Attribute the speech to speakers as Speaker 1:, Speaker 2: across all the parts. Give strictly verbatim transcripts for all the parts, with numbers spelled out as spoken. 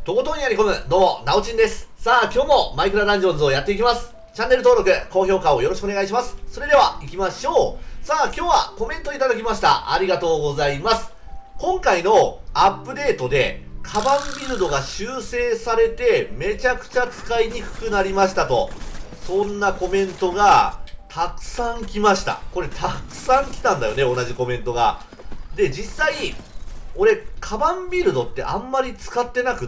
Speaker 1: とことんやり込む、どうも、なおちんです。さあ、今日もマイクラダンジョンズをやっていきます。チャンネル登録、高評価をよろしくお願いします。それでは、行きましょう。さあ、今日はコメントいただきました。ありがとうございます。今回のアップデートで、カバンビルドが修正されて、めちゃくちゃ使いにくくなりましたと。そんなコメントが、たくさん来ました。これ、たくさん来たんだよね、同じコメントが。で、実際、俺、カバンビルドってあんまり使ってなくって、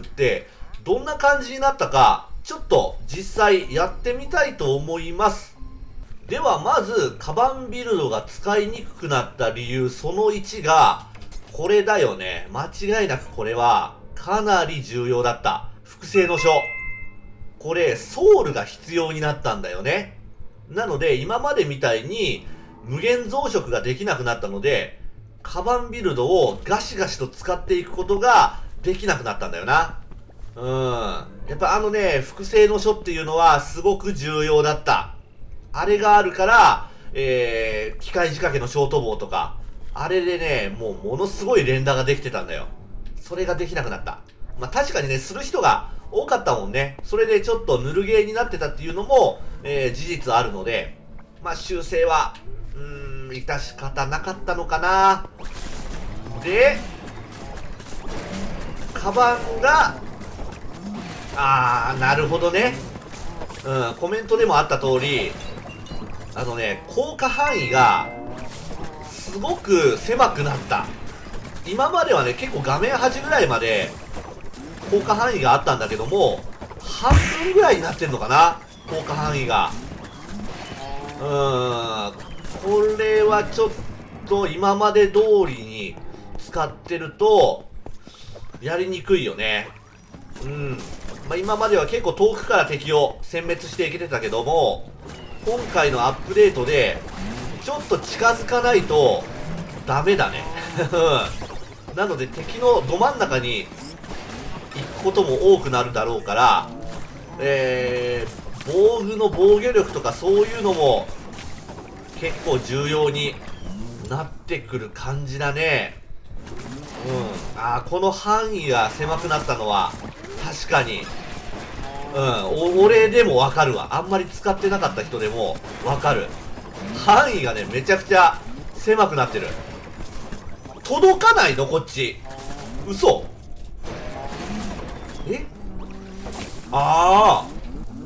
Speaker 1: どんな感じになったか、ちょっと実際やってみたいと思います。ではまず、カバンビルドが使いにくくなった理由そのいちが、これだよね。間違いなくこれは、かなり重要だった。複製の書。これ、ソウルが必要になったんだよね。なので、今までみたいに、無限増殖ができなくなったので、カバンビルドをガシガシと使っていくことができなくなったんだよな。うん。やっぱあのね、複製の書っていうのはすごく重要だった。あれがあるから、えー、機械仕掛けのショートボウとか、あれでね、もうものすごい連打ができてたんだよ。それができなくなった。まあ確かにね、する人が多かったもんね。それでちょっとぬるゲーになってたっていうのも、えー、事実あるので、まあ修正は、うーん、致し方なかったのかな。で、カバンが、あー、なるほどね。うん、コメントでもあった通り、あのね、効果範囲が、すごく狭くなった。今まではね、結構画面端ぐらいまで、効果範囲があったんだけども、半分ぐらいになってんのかな、効果範囲が。うーん、これはちょっと今まで通りに使ってると、やりにくいよね。うん。まあ、今までは結構遠くから敵を殲滅していけてたけども、今回のアップデートで、ちょっと近づかないと、ダメだね。なので敵のど真ん中に行くことも多くなるだろうから、えー、防具の防御力とかそういうのも、結構重要になってくる感じだね。うん。あー、この範囲が狭くなったのは、確かに。うん。俺でもわかるわ。あんまり使ってなかった人でもわかる。範囲がね、めちゃくちゃ狭くなってる。届かないのこっち。嘘。えああ。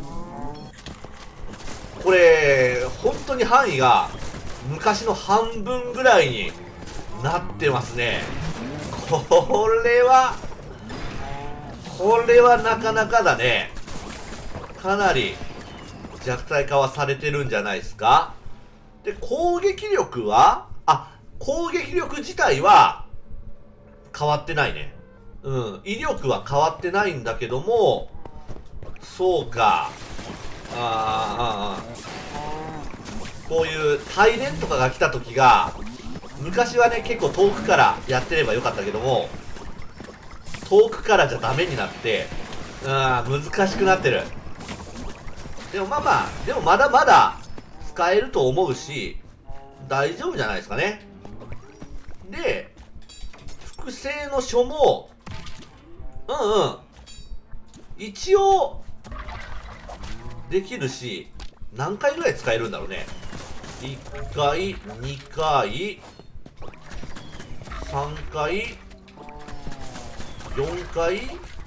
Speaker 1: これ、本当に範囲が昔の半分ぐらいになってますね。これは、これはなかなかだね。かなり弱体化はされてるんじゃないですか。で、攻撃力は、あ、攻撃力自体は変わってないね。うん。威力は変わってないんだけども、そうか。ああ、こういう大連とかが来た時が、昔はね、結構遠くからやってればよかったけども、遠くからじゃダメになって、うん、難しくなってる。でもまあまあ、でもまだまだ使えると思うし、大丈夫じゃないですかね。で、複製の書も、うんうん、一応、できるし、何回ぐらい使えるんだろうね。いっかい、にかい、さんかい、よんかい、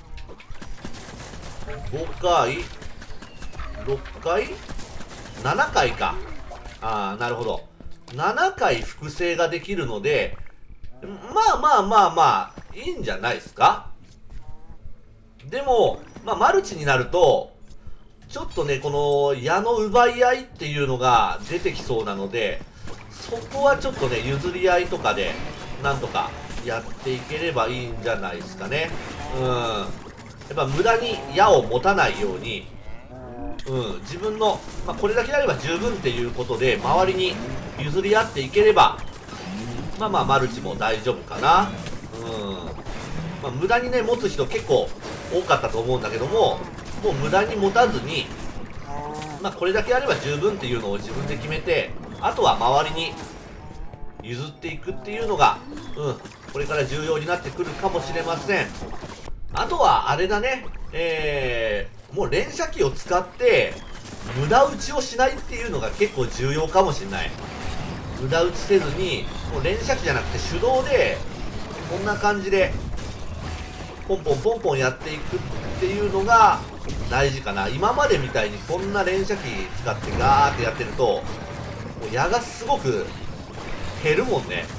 Speaker 1: ごかい、ろっかい、ななかいか。ああ、なるほど。ななかい複製ができるので、まあまあまあまあ、いいんじゃないですか。でも、まあ、マルチになると、ちょっとね、この矢の奪い合いっていうのが出てきそうなので、そこはちょっとね、譲り合いとかで、なんとかやっていければいいんじゃないですかね。うん。やっぱ無駄に矢を持たないように、うん、自分の、まあ、これだけあれば十分っていうことで、周りに譲り合っていければ、まあまあ、マルチも大丈夫かな。うん。まあ、無駄にね、持つ人結構多かったと思うんだけども、もう無駄に持たずに、まあこれだけあれば十分っていうのを自分で決めて、あとは周りに譲っていくっていうのが、うん、これから重要になってくるかもしれません。 あとは、あれだね。えー、もう連射機を使って、無駄打ちをしないっていうのが結構重要かもしれない。無駄打ちせずに、もう連射機じゃなくて手動で、こんな感じで、ポンポンポンポンやっていくっていうのが大事かな。今までみたいにこんな連射機使ってガーってやってると、もう矢がすごく減るもんね。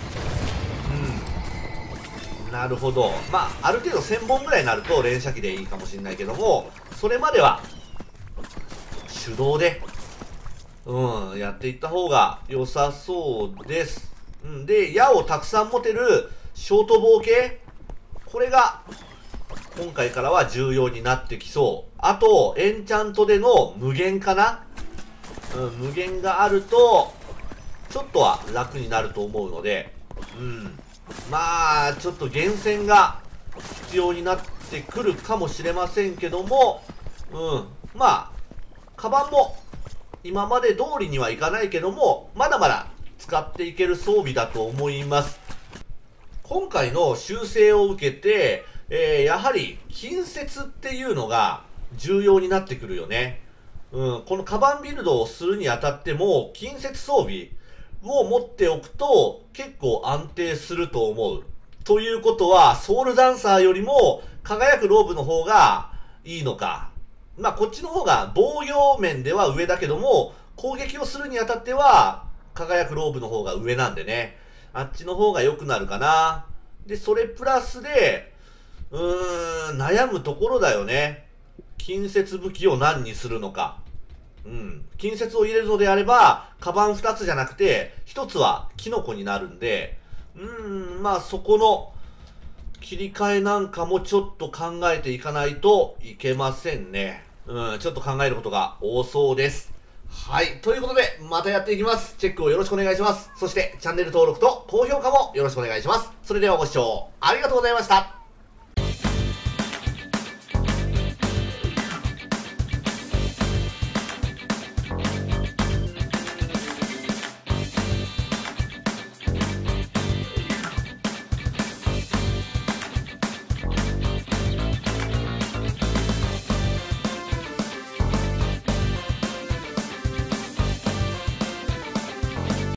Speaker 1: うん。なるほど。まあ、ある程度せんぼんぐらいになると連射機でいいかもしれないけども、それまでは手動で、うん、やっていった方が良さそうです。うん。で、矢をたくさん持てるショートボウ系、これが今回からは重要になってきそう。あと、エンチャントでの無限かな、うん、無限があると、ちょっとは楽になると思うので、うん。まあ、ちょっと厳選が必要になってくるかもしれませんけども、うん。まあ、カバンも今まで通りにはいかないけども、まだまだ使っていける装備だと思います。今回の修正を受けて、えー、やはり近接っていうのが重要になってくるよね。うん、このカバンビルドをするにあたっても、近接装備を持っておくと結構安定すると思う。ということは、ソウルダンサーよりも輝くローブの方がいいのか。まあ、こっちの方が防御面では上だけども、攻撃をするにあたっては輝くローブの方が上なんでね。あっちの方が良くなるかな。で、それプラスで、うーん、悩むところだよね。近接武器を何にするのか。うん。近接を入れるのであれば、カバンふたつじゃなくて、ひとつはキノコになるんで、うーん、まあそこの切り替えなんかもちょっと考えていかないといけませんね。うん、ちょっと考えることが多そうです。はい。ということで、またやっていきます。チェックをよろしくお願いします。そして、チャンネル登録と高評価もよろしくお願いします。それではご視聴ありがとうございました。